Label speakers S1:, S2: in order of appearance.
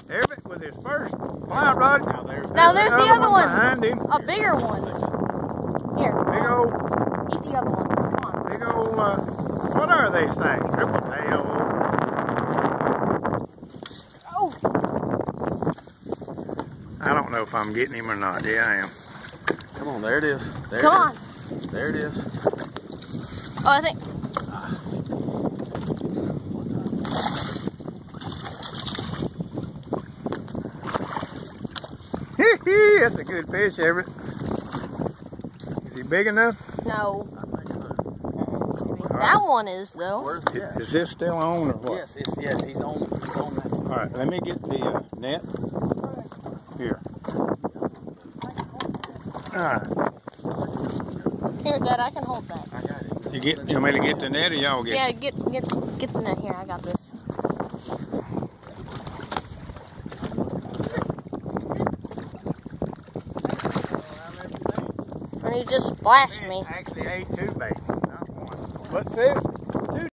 S1: Everett with his first fly rod.
S2: Now there's the other one.
S1: Behind him.
S2: A bigger one. Here.
S1: Big old,
S2: Eat the other one. Come on.
S1: big old, what are these things? Triple tail.
S2: Oh.
S1: I don't know if I'm getting him or not. Yeah, I am.
S3: Come on, there it is. There
S2: Come
S3: it
S2: on.
S3: is. There it is.
S2: Oh, I think.
S1: That's a good fish, Everett. Is he big enough?
S2: No. That one is though.
S3: Where's he at?
S1: Is this still on or what?
S3: Yes, he's on that.
S1: All right, let me get the net. Here. All right.
S2: Here, Dad, I can hold that.
S3: I got it.
S1: You want me to get the net or y'all get
S2: Yeah,
S1: it?
S2: get the net here. I got this. And you just splashed me.
S1: Actually ate two baits, not one. What's this?